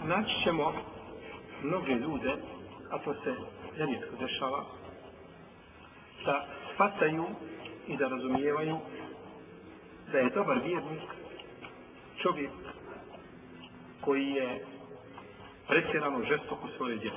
naći ćemo mnoge ljude, a to se nerijetko dešava, da shvataju i da razumijevaju da je dobar vjernik čovjek koji je pretjerano žestok u svojoj vjeri.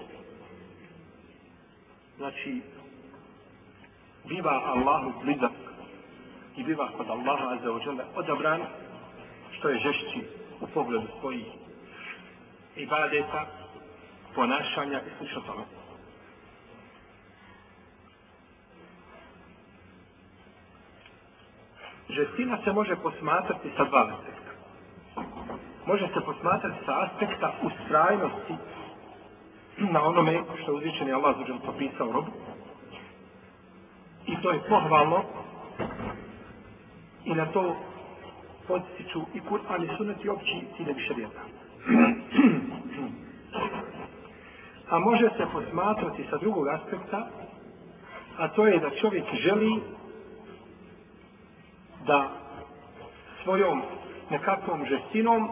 Znači, biva Allahu blizak i biva kod Allaha azza wa jalla odabran što je žešći u pogledu svojih ibadeta, ponašanja i slično tome. Žestina se može posmatrati sa dva aspekta. Može se posmatrati sa aspekta ustrajnosti na onome što je uzvišeni Allah zađer popisao robu. I to je pohvalno i na to podsjeću i Kur'an i Sunnet i opći ciljevi šerijata. A može se posmatrati sa drugog aspekta, a to je da čovjek želi da svojom nekakvom žestinom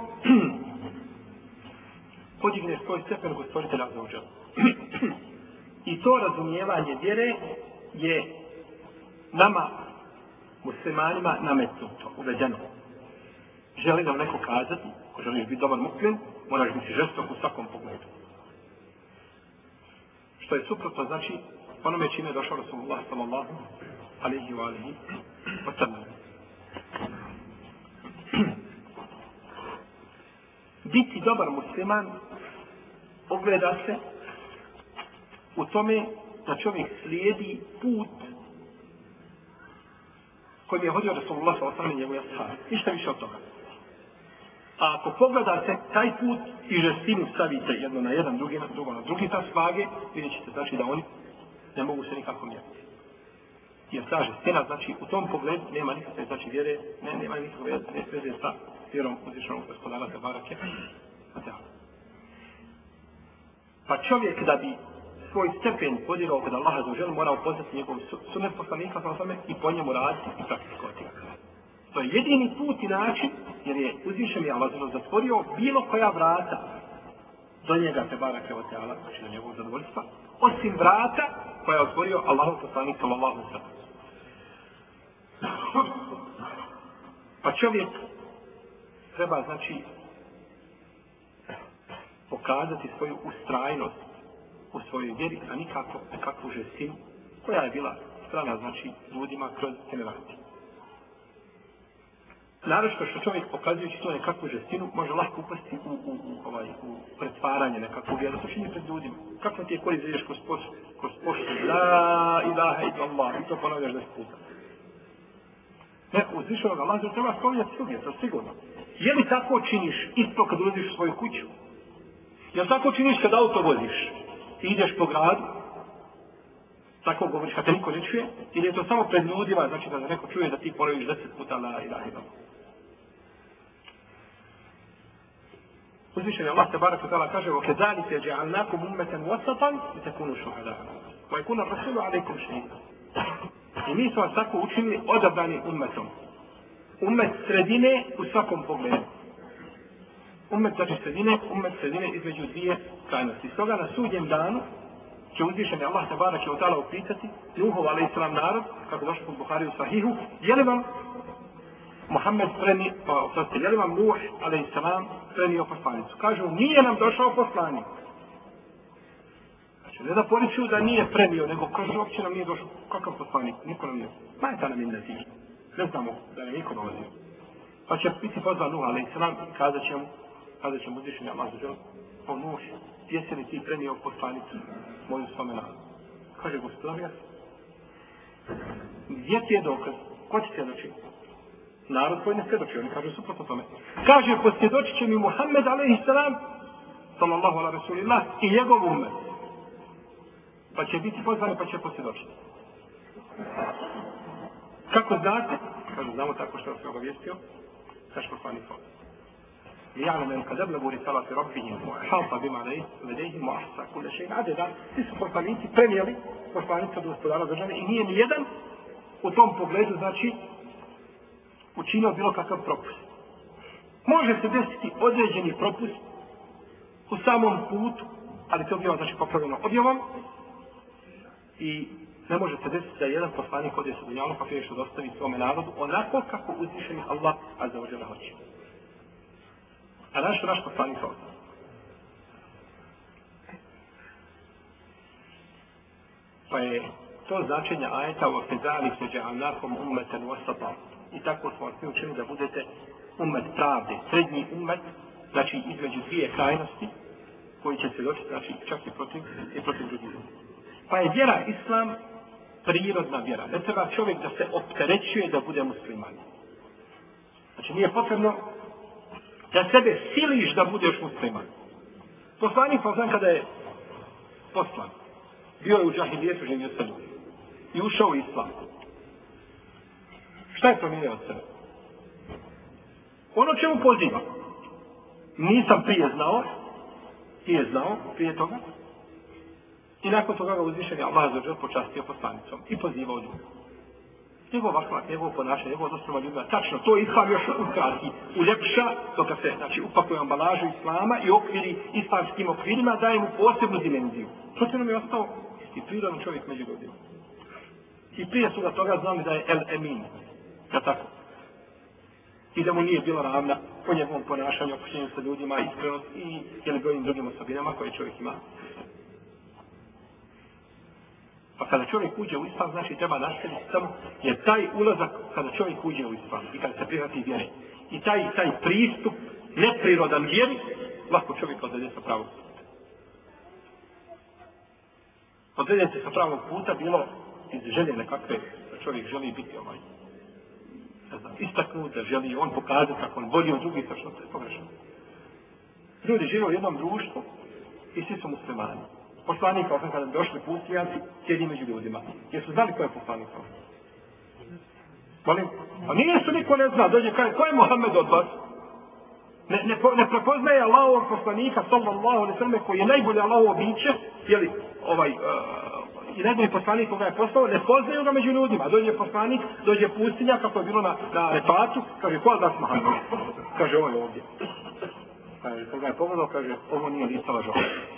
podigne svoj stepen kod stvoritelja azza wa dželle. I to razumijevanje vjere je nama, muslimanima, nametnuto, uvedeno. Želi nam neko kazati, ako želiš biti dobar mukmin, moraš biti žestok u svakom pogledu. Što je suprotno, znači, onome čime je došao Rasulullah sallallahu alaihi wa alihi wa sallam. Biti dobar musliman ogleda se u tome da čovjek slijedi put kojim je hodio Rasulullah sallallahu alaihi wa sallam i njegovi ashabi. Ništa više od toga. A ako pogledate taj put i žestinu stavite jedno na jedan, drugo na drugi ta svage, vidjet ćete znači da oni ne mogu se nikako mjeriti. Jer ta žestina, znači u tom pogledu nema nikakve znači vjere, nema nikakve veze sa vjerom uzvišenog gospodara te barake. Pa čovjek da bi svoj stepen podigao kod Allaha azza wa dželle mora upoznati njegov sunnet poslanika i po njemu raditi i praktikovati. To je jedini put i način, jer je uzvišeni Allah zatvorio bilo koja vrata do njega te barake od teala, znači do njegovog zadovoljstva, osim vrata koja je otvorio Allahov poslanik sallallahu alejhi ve sellem. Pa čovjek treba, znači, pokazati svoju ustrajnost u svojoj vjeri, a nikako nekakvu žestinu koja je bila strana, znači, ljudima kroz generacije. Naravno što čovjek pokazujući to nekakvu žestinu može lahko upasti u pretvaranje nekakvu vjeru, to čini pred ljudima. Kako ti je koji ideš kroz poštu, la ilaha illallah, i to ponavljaš 10 puta. Ne, uzvišenog Allah treba spominjati svugdje, to sigurno. Je li tako činiš isto kad ulaziš u svoju kuću? Je li tako činiš kad auto voziš i ideš po gradu? Tako govoriš kad te niko ne čuje? Ili je to samo pred ljudima, znači da neko čuje da ti ponoviš 10 puta la ilaha illallah? Uzvišen je Allah tebaraka ta'ala kaže وَكَذَلِكَ جَعَلْنَاكُمْ أُمَّةً وَسَطًا لِتَكُونُوا شُهَدَاءَ وَيَكُونَ الرَّسُولُ عَلَيْكُمْ شَهِيدًا. I mi smo vas tako učinili odabranim ummetom. Ummet sredine u svakom pogledu. Ummet znači sredine između dvije krajnosti. Stoga na sudnjem danu će uzvišeni Allah tebaraka ta'ala upitati Nuhov alejhiselam narod, kako došlo kod Buhari u Sahihu, je li vam Muhammed je li vam Nuh alejhiselam prenio poslanicu? Kažu, nije nam došao poslanik. Znači, ne da poričuju da nije prenio, nego kažu, uopće nam nije došao. Kakav poslanik? Niko nam nije. Majta nam je nazir. Ne znamo da je niko dolazio. Pa će biti pozvan Nuh alejhiselam i kazat će mu uzvišeni Allah zađel, o Nuh, jesi li ti prenio poslanicu moju spomenanu? Kaže, gospodar, ja. Gdje ti je dokaz? Ko ti svjedoči? Narod koji ne svjedoči, oni kažu suprotno tome. Kaže, posvjedočit će mi Muhammed alejhiselam, sallallahu ala rasulillah, i njegov ummet. Pa će biti pozvani, pa će posvjedočiti. Kako znate? Kaže, znamo tako što se obavijestio. Kaš poslanik ovdje. لِيَعْلَمَ أَنْ قَدْ أَبْلَغُوا رِسَالَةَ رَبِّهِمْ وَأَحَاطَ بِمَا لَدَيْهِمْ وَأَحْصَى كُلَّ شَيْءٍ عَدَدًا. Svi su poslanici prenijeli poslanicu od gospodara države i nije ni jedan u tom pogledu, znači, učinio bilo kakav propust. Može se desiti određeni propust u samom putu, ali to biva znači popravljeno objavom i ne može se desiti da jedan poslanik ode sa dunjalom pa prije što dostavi svome narodu onako kako uzvišeni Allah azza wa jalla hoće. A naš poslanik ovdje. Pa je to značenje ajeta u Fezali se dža'alnakum ummeten wasata. I tako smo vas učili da budete ummet pravde, srednji ummet, znači između dvije krajnosti, koji će se doći, znači čak i protiv drugih. Pa je vjera islam prirodna vjera. Ne treba čovjek da se opterećuje da bude musliman. Znači nije potrebno da sebe siliš da budeš musliman. Poslanik Fazan kada je poslan, bio je u džahilijetu, živio sa ljudima i ušao u islam. Šta je promijenio od sebe? Ono čemu poziva. Nisam prije znao prije toga. I nakon toga ga uzvišen je Allah zađer počastio poslanicom i pozivao ljudi. Njegov ahlak, njegov ponašanje, njegov odnos prema ljudima, tačno, to islam još ukrati, uljepša, to kad se, znači, upakuje ambalažu islama i okviri islamskim okvirima, daje mu posebnu dimenziju. Protivno mi je ostao i prirodan čovjek među ljudima. I prije su ga toga znali da je El Emin, ja tako. I da mu nije bila ravna po njegovom ponašanju, opuštenju sa ljudima, iskrenost i ili brojnim drugim osobinama koje čovjek ima. Pa kada čovjek uđe u islam, znači treba nastaviti samo, jer taj ulazak kada čovjek uđe u islam i kada se prihvati vjere i taj pristup neprirodan vjeri, lako čovjek odvede sa pravog puta. Odvede se sa pravog puta bilo iz želje nekakve, da čovjek želi biti istaknut, da želi on pokazati kako on bolji od drugih, što to je pogrešno. Ljudi žive u jednom društvu i svi su muslimani. Poslanik, kao sam kada došli pustijanci, sjedi među ljudima. Jesu znali ko je poslanik? Molim? A nijesu, niko ne zna. Dođe kaže, ko je Muhammed od vas? Ne prepoznaje Allahovog poslanika, sallallahu alejhi ve sellem, koji je najbolje Allahovo biće, jeli, i najbolji poslanik koga je poslao, ne poznaju ga među ljudima. Dođe poslanik, dođe pustinja, kako je bilo na Refatu, kaže, ko je od vas Muhammed? Kaže, ovo je ovdje. Kaže, koga je pogledao, kaže, ovo nije lista lažova.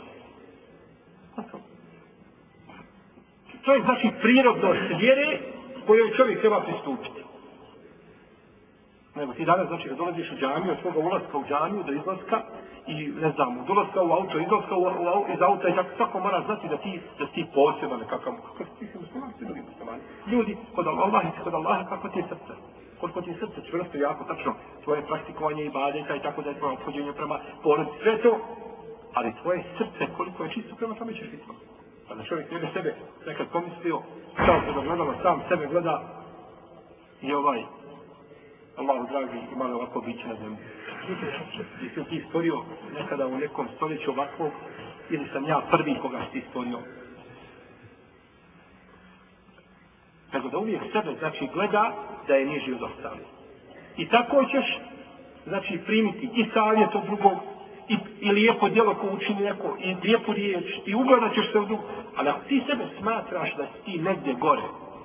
To je znači prirodnost vjere kojoj čovjek treba pristupiti. Nego ti danas znači kad dolaziš u džamiju, od svoga ulaska u džamiju do izlaska i ne znam, od ulaska u auto, izlaska iz auta i tako mora znati da ti posebno nekakav, ti si musliman, ti drugi muslimani. Ljudi, kod Allaha, kako ti je srce? Koliko ti je srce čvrsto, jako, tačno, tvoje praktikovanje i badeta i tako da je tvoje ophođenje prema porodici, sve to, ali tvoje srce koliko je čisto prema tome ćeš biti. Pa da čovjek njebe sebe nekad pomislio, kao kada gledalo, sam sebe gleda i Allahu dragi, imali ovako biće na zemlji. I si ti stvorio nekada u nekom stoljeću ovakvog, ili sam ja prvi koga si stvorio. Nego da uvijek sebe, znači, gleda da je niži od ostalih. I tako ćeš, znači, primiti i savjet od drugog, i lijepo djelo ko učini neko, i lijepu riječ, i ugledat ćeš se u drugu. Ali ako ti sebe smatraš da si ti negdje gore,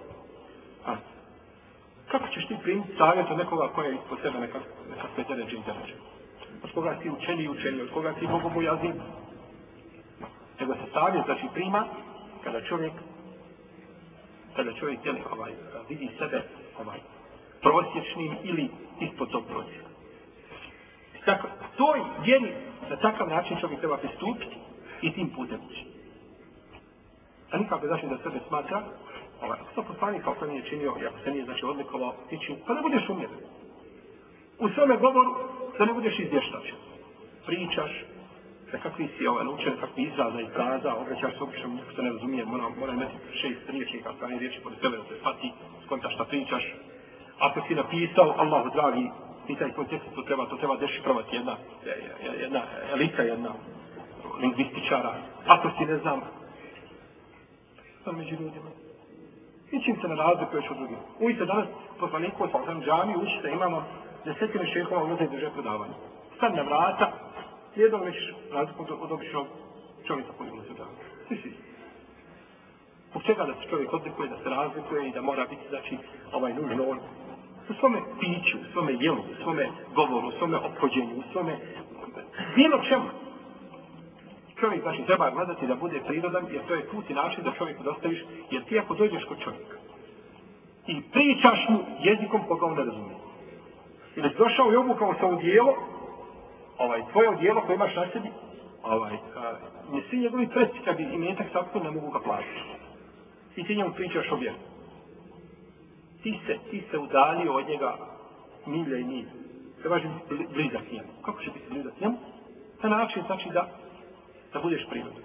kako ćeš ti primiti savjet od nekoga koja je ispod sebe nekakve deređe i deređe? Od koga si učeni, od koga si bogobojazni? Nego se savjet znači prima kada čovjek vidi sebe prosječnim ili ispod tog prosjeka. Tako, toj vjeri na takav način čovjek treba pristupiti i tim putem ući. A nikako znači da sebe smatra, ako to poslanik kao nije činio i ako se nije znači odlikovao, pa ne budeš umjeren. U svome govoru da ne budeš izvještačen. Pričaš kakvi si naučen, kakvi izraza i fraza, obraćaš se obično, neko se ne razumije, mora imati 6 riječnika, strane riječi pored sebe da se shvati, skonta šta pričaš. Ako si napisao, Allahu dragi, i taj kontekst to treba dešifrovati jedna elita, jedna lingvističara. Ako si ne znam, sam među ljudima. I čim se ne razlikuješ od drugim. Uvijek danas poslaniku od Falkan džami učite, imamo desetine šehova ulaze i drže predavanje. Sad na vrata, jednog nećeš razliku od običnog čovjeka koji ulaze u džami. Svi svi. Zbog čega da se čovjek odlikuje, da se razlikuje i da mora biti, znači, nužno on u svome piću, u svome jelu, u svome govoru, u svome ophođenju, u svome bilo čemu. čovjek znači treba gledati da bude prirodan, jer to je put i način da čovjeku dostaviš, jer ti ako dođeš kod čovjeka i pričaš mu jezikom koga on ne razumije. Ili si došao i obukao sa odijelo, tvoje odijelo koje imaš na sebi, svi njegovi preci kad bi imetak sakto ne mogu ga platiti. I ti njemu pričaš o vjeru. Ti se udaljio od njega milja i milja. Trebaš biti blizak njemu. Kako će biti blizak njemu? Na način znači da budeš prirodan.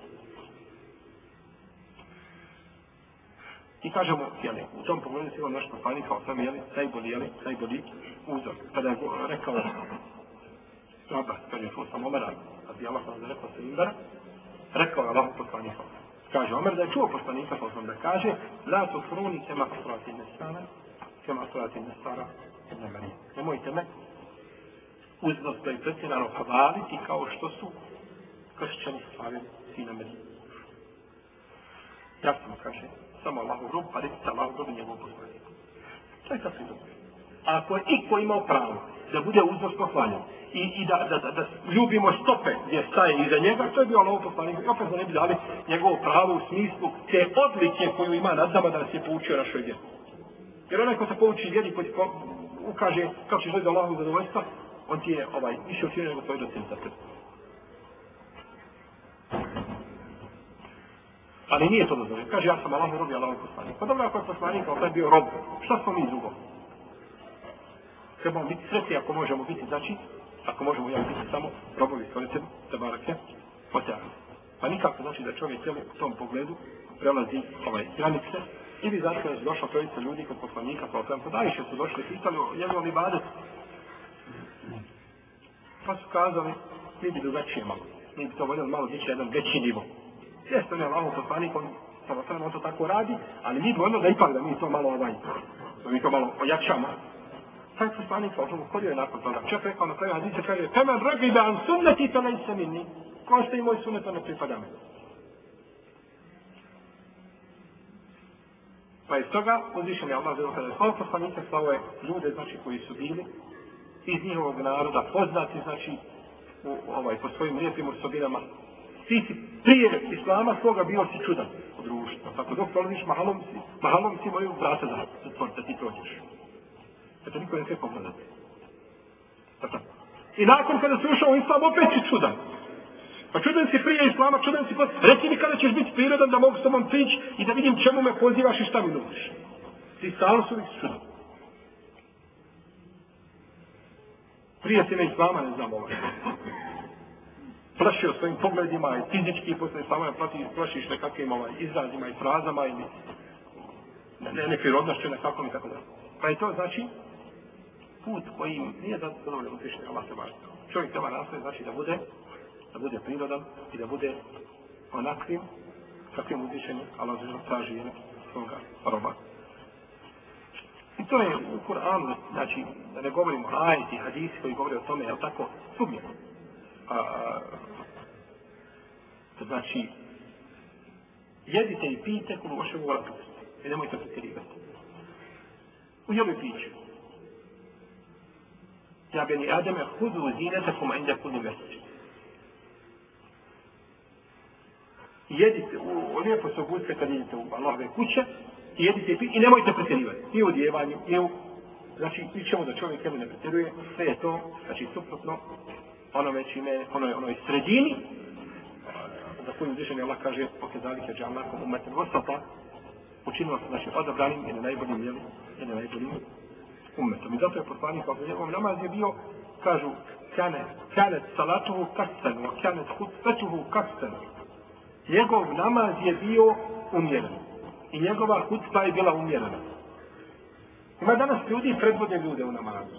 I kažemo, u tom pogledu se imam naš poslanik kao sam najbolji uzor. Kada je rekao Abbas, kaže, čuo sam Omera, kad je Allah sam rekao sa Imbara, rekao je Allah poslanika. Kaže Omer da je čuo poslanika, kao sam da kaže, la tufruni kema asrati nesara ibn Marijam. Nemojte me uznosno i pretjerano hvaliti kao što su kršćani slavili sina Marijama. Ja sam kaže, samo Allahov rob, pa recite Allahov rob i njegov poslanik. To je sasvim dobro. A ako je iko imao pravo da bude uznosno hvaljen i da ljubimo stope gdje staje iza njega, to je bio Allahov poslanik. I opet da ne bi dali njegovo pravo u smislu te odlike koju ima nad nama da nas je poučio našoj vjeri. Jer onaj ko se pouči vjeri, ko ti ukaže kako ćeš doći do Allahovog zadovoljstva, on ti je više učinio nego tvoj docent za predstavu. Ali nije to dozvoljeno. Kaže, ja sam Allahov rob i Allahov poslanik. Pa dobro, ako je poslanik, ali je bio rob, šta smo mi drugo? Trebamo biti sretni ako možemo biti, znači, ako možemo biti samo robovi stvoritelji, tabarake, oteani. Pa nikako znači da čovjek u tom pogledu prelazi granice, ili zato je došla trojica ljudi kod poslanika, pa dajše su došli, pitali o njegovom ibadetu. Pa su kazali, mi bi drugačije malo. Mi bi to voljeli malo dići jedan veći nivo. Jeste on je Allahov poslanik, on to tako radi, ali mi bi voljeli da ipak da mi to malo da mi to malo ojačamo. Taj poslanik ukorio je nakon toga. Čak rekao na kraju hadise, kaže, temen ragibe an sunneti to ne minni. Ko ste i moj sunnet, to ne pripada me. Pa iz toga uzvišen je Allah zelo kada je slao poslanika, slao je ljude, znači, koji su bili iz njihovog naroda, poznati, znači, po svojim lijepim osobinama. Ti si prije Islama svoga bio si čudan u društvu. Tako dok prolaziš mahalom si moju vrata da ti prođeš. Eto, niko ne sve pogledati. I nakon kada si ušao u Islam, opet si čudan. Pa čudan si prije Islama, čudan si poslije. Reci mi kada ćeš biti prirodan da mogu s tobom prići i da vidim čemu me pozivaš i šta mi nudiš. Ti stalno su uvijek čudan. Prije si na Islama, ne znam plašio svojim pogledima i fizički i poslije Islama plašiš nekakvim izrazima i frazama ili neprirodnošću nekakvom i tako da. Pa je to znači put koji nije zadovoljno uzvišenje Allah se bašta. Čovjek treba nastoji znači da bude prirodan i da bude onakvim kakvim uzvišenje Allah traži svoga roba. I to je u Kur'anu, znači da ne govorimo ajeti, hadisi koji govore o tome, je li tako, svugdje. Znači, jedite i pijte kod vašeg volatosti i nemojte pretjerivati. U jelu i piću. Ja beni Ademe, hudu zinetakum inda kulli mesečin. Jedite, lijepo se obudite kad idete u Allahove kuće i jedite i pijte i nemojte pretjerivati. Ni u odjevanju, ni u... Znači, pričamo da čovjek ne pretjeruje, sve je to, znači, suprotno onome čime, onoj sredini, za koju uzvišenje Allah kaže, pokezalike džalnakom umetem vrsata, učinilo se znači odabranim i na najboljim jeli, i na najboljim umetom. I zato je poslanik, ako njegov namaz je bio, kažu, kanet salatuhu kasten, wa kanet hutbetuhu kasten. Njegov namaz je bio umjeren. I njegova hutba je bila umjerena. Ima danas ljudi predvode ljude u namazu.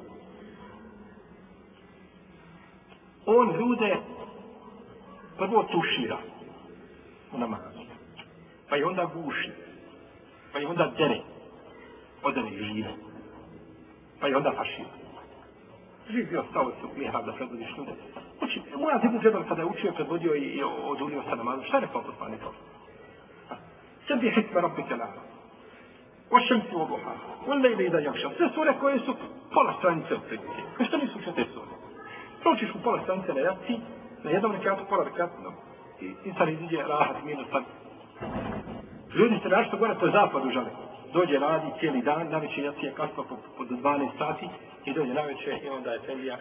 On ljude prvo tušira u namazu, pa i onda guši, pa i onda dere, odere i žive, pa i onda fašira. Živ bio stao se u mihrab da predvodiš ljude. Uči, moja Ibn Džebel kada je učio, predvodio i odulio sa namazu, šta je rekao poslanik? Sebi hitme rabbike la'ala, ošemsi u obuha, unlejle i da jakšam. Sve sure koje su pola stranice od predvike. Što nisu sve te sure? Pročiš u pola stranice na jaci, na jednom rekatu, pola rekatu, i sad iziđe rahat, minus sad. Ljudi se našto gore po zapadu žele. Dođe radi cijeli dan, navečer jacije kasno po 12 sati i dođe navečer i onda je Efendija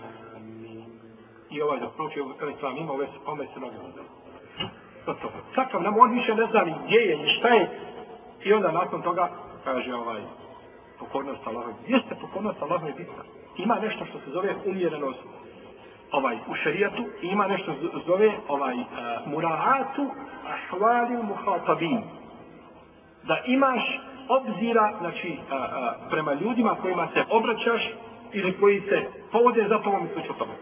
i ovaj da proći Islam ima ove se noge uzeli. Takav nam on više ne zna ni gdje je, ni šta je. I onda nakon toga kaže pokornost Allahove. Jeste pokornost Allahove bitna. Ima nešto što se zove umjerenost u šerijatu i ima nešto što se zove muraatu ahvali muhatabin. Da imaš obzira, znači, prema ljudima kojima se obraćaš ili koji se povode za tobom i slično tome.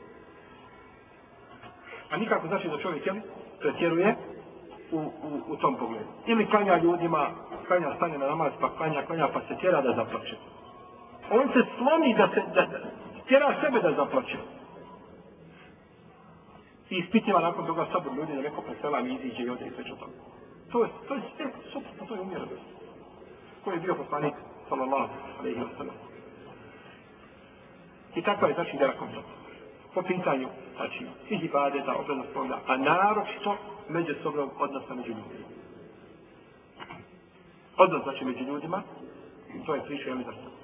A nikako znači da čovjek pretjeruje u tom pogledu. Ili klanja ljudima, stane na namaz, pa klanja, pa se tjera da zaplače. On se slomi da tjera sebe da zaplače. I ispitiva nakon toga sabor ljudi da neko presela i iziđe i ode i sve tome. To je sve suprotno, to je umjerenost. Koji je bio poslanik, sallallahu alejhi ve sellem. I takva je znači vjera kompletna. Po pitanju, znači, svih ibadeta, obrednost spogleda, a naročito međusobnog odnosa među ljudima. Odnos, znači, među ljudima, to je priča, ja mi da